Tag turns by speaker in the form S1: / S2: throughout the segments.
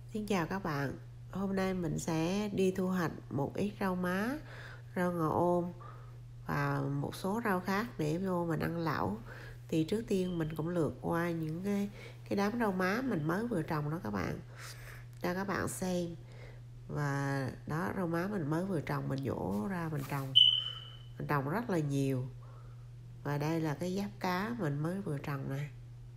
S1: Xin chào các bạn. Hôm nay mình sẽ đi thu hoạch một ít rau má, rau ngò ôm và một số rau khác để vô mình ăn lẩu. Thì trước tiên mình cũng lượt qua những cái đám rau má mình mới vừa trồng đó các bạn, cho các bạn xem. Và đó, rau má mình mới vừa trồng, mình nhổ ra mình trồng rất là nhiều. Và đây là cái giáp cá mình mới vừa trồng này.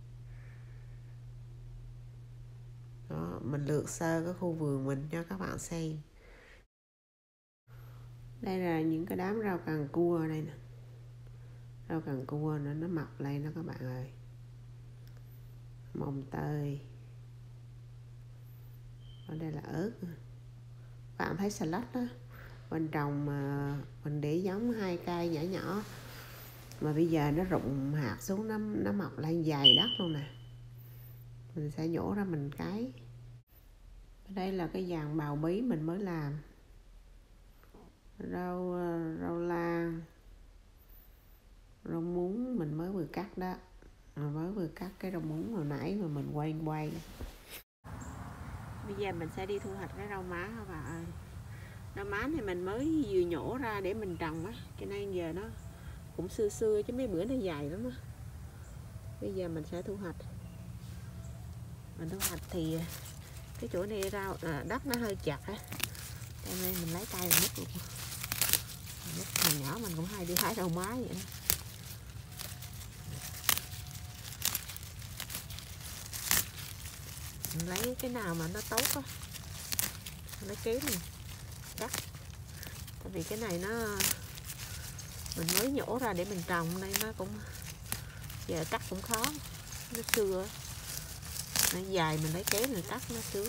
S1: Đó, mình lược sơ cái khu vườn mình cho các bạn xem. Đây là những cái đám rau càng cua đây nè. Rau càng cua nó mọc lên đó các bạn ơi. Mồng tơi. Ở đây là ớt. Bạn thấy xà lách đó, mình trồng mà mình để giống 2 cây nhỏ nhỏ, mà bây giờ nó rụng hạt xuống, nó mọc lên dày đất luôn nè. Mình sẽ nhổ ra mình cấy. Đây là cái dàn bào bí mình mới làm. Rau lan, rau muống mình mới vừa cắt đó. Mới vừa cắt cái rau muống hồi nãy mà mình quay. Bây giờ mình sẽ đi thu hoạch cái rau má các bạn ơi. Rau má thì mình mới vừa nhổ ra để mình trồng á, cho nên giờ nó cũng xưa chứ mấy bữa nó dài lắm á. Bây giờ mình sẽ thu hoạch. Mình thu hoạch thì cái chỗ này đất nó hơi chặt á, cho nên mình lấy tay mình múc luôn. Lúc hồi nhỏ mình cũng hay đi hái rau má vậy đó. Mình lấy cái nào mà nó tốt á, lấy kéo này cắt. Tại vì cái này mình mới nhổ ra để mình trồng nên nó cũng giờ cắt cũng khó, nó xưa nó dài, mình lấy kéo này cắt nó sướng.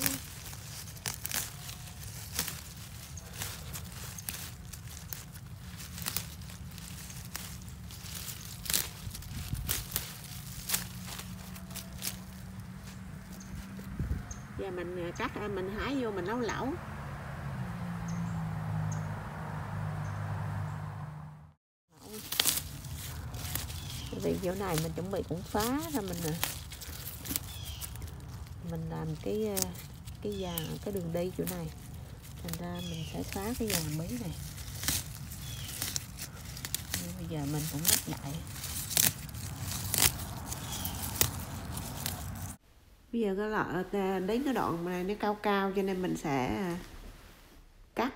S1: Giờ mình cắt mình hái vô mình nấu lẩu. Vì chỗ này mình chuẩn bị cũng phá ra, mình làm cái dàn, cái đường đi chỗ này, thành ra mình sẽ phá cái dàn bí này. Nhưng bây giờ mình cũng đắp lại. Bây giờ cái đến cái đoạn này nó cao cao cho nên mình sẽ cắt.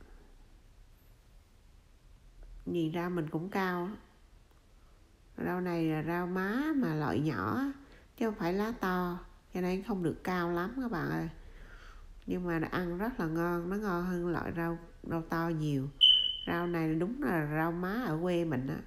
S1: Nhìn ra mình cũng cao. Rau này là rau má mà loại nhỏ chứ không phải lá to, cho nên không được cao lắm các bạn ơi. Nhưng mà ăn rất là ngon, nó ngon hơn loại rau to nhiều. Rau này đúng là rau má ở quê mình á.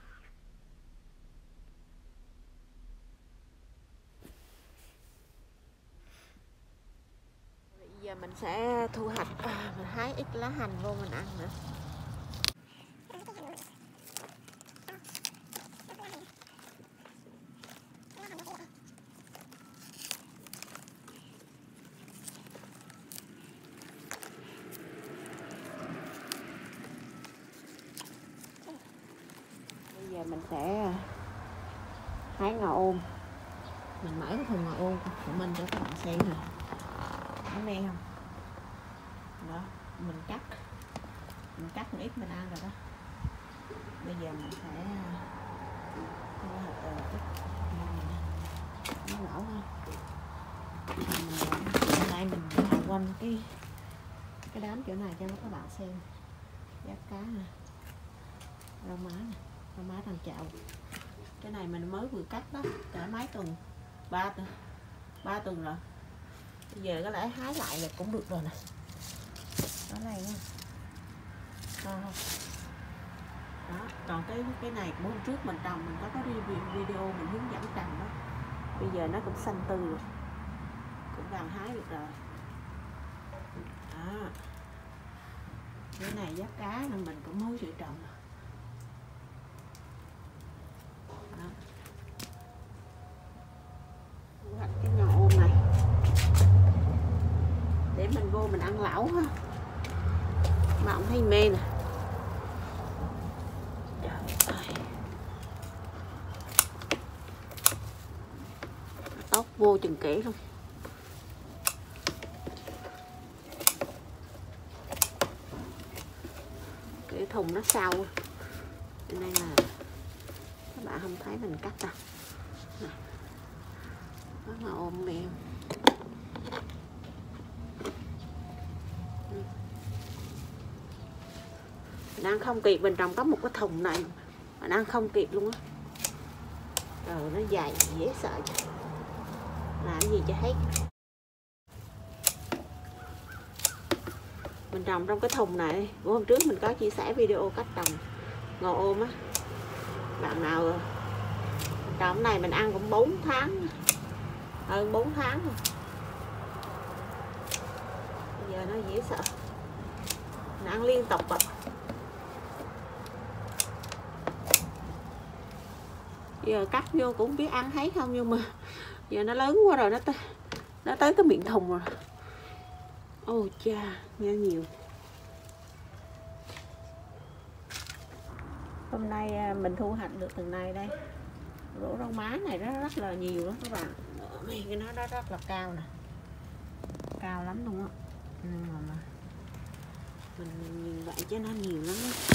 S1: Bây giờ mình sẽ thu hoạch, mình hái ít lá hành vô mình ăn nữa. Bây giờ mình sẽ hái ngò ôm. Mình mở cái thùng ngò ôm của mình cho các bạn xem nè. Nó men không? Đó, mình cắt một ít mình ăn rồi đó. Bây giờ mình sẽ thu hoạch ít nó lẩu ha. Hôm nay mình làm quanh cái đám chỗ này cho các bạn xem. Giáp cá nè, rau má nè, rau má thằng chậu. Cái này mình mới vừa cắt đó, cả mấy tuần, 3 tuần rồi. Bây giờ có lẽ hái lại là cũng được rồi nè. Đó này nha. Đó, còn cái này của hôm trước mình trồng, mình có video mình hướng dẫn trồng đó. Bây giờ nó cũng xanh tươi rồi, cũng gần hái được rồi. Đó. Cái này giáp cá nên mình cũng mới chịu trồng. Đó. Thu hoạch cái ngò ôm này để mình vô mình ăn lẩu ha. Mà ông thấy mê nè. Tóc vô chừng kỹ luôn. thùng nó sâu cho nên là các bạn không thấy mình cắt đâu. Rất là ôm liền. Mình ăn không kịp, bên trong có một cái thùng này mà ăn không kịp luôn á. Rồi nó dài dễ sợ, làm gì cho hết. Mình trồng trong cái thùng này. Hôm trước mình có chia sẻ video cách trồng ngò ôm á. Bạn nào trồng này mình ăn cũng 4 tháng, hơn 4 tháng rồi. Bây giờ nó dễ sợ, mình ăn liên tục à. Giờ cắt vô cũng biết ăn thấy không, nhưng mà giờ nó lớn quá rồi, nó tới cái miệng thùng rồi. Ôi cha, nghe nhiều. Hôm nay mình thu hoạch được từng này đây. Rổ rau má này nó rất là nhiều đó các bạn. Cái nó rất là cao nè, cao lắm luôn á. Nhưng mà mình nhìn vậy chứ nó nhiều lắm đó.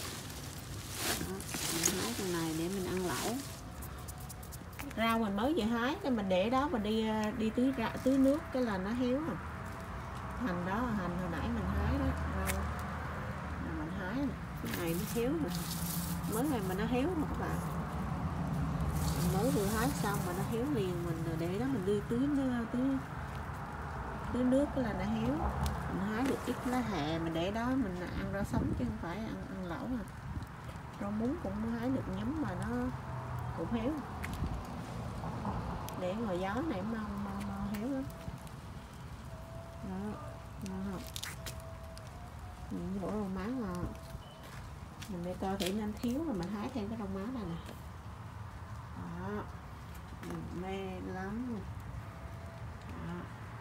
S1: Mình hái con này để mình ăn lẩu. Rau mình mới vừa hái cái mình để đó, mình đi tưới nước cái là nó héo rồi. Hành đó, hành hồi nãy mình hái đó, rau mình hái này. Cái này nó héo rồi, mới này mà nó héo rồi các bạn. Mình mới vừa hái xong mà nó héo liền, mình để đó mình đi tưới nước cái là nó héo. Mình hái được ít lá hẹ mình để đó mình ăn rau sống chứ không phải ăn lẩu à. Rau muống cũng hái được nhúm mà nó cũng héo, để ngoài gió này mau héo lắm đó. Ngon. Những rau má ngon. Mình để coi thử nên thiếu rồi mình hái thêm cái rau má này nè. Đó, mình mê lắm. Đó.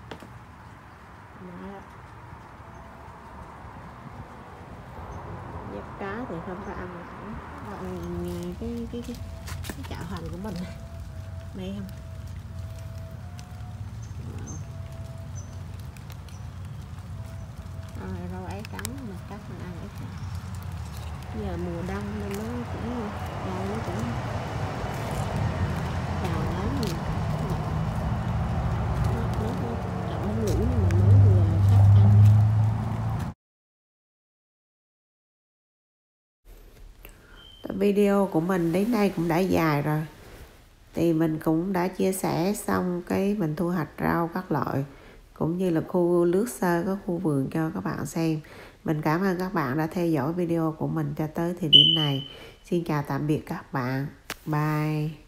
S1: Đó. Dép cá thì không có ăn lẩu. Cái chảo hành của mình này, mê không? Rau ấy trắng mình cắt mình ăn ấy trắng. Giờ mùa đông nên nó cũng rau nó cũng đào lắm nhiều. Nó chậm ngủ nhưng mà mới vừa cắt ăn. Video của mình đến đây cũng đã dài rồi, thì mình cũng đã chia sẻ xong cái mình thu hoạch rau các loại cũng như là khu lướt sơ các khu vườn cho các bạn xem. Mình cảm ơn các bạn đã theo dõi video của mình cho tới thời điểm này. Xin chào tạm biệt các bạn, bye.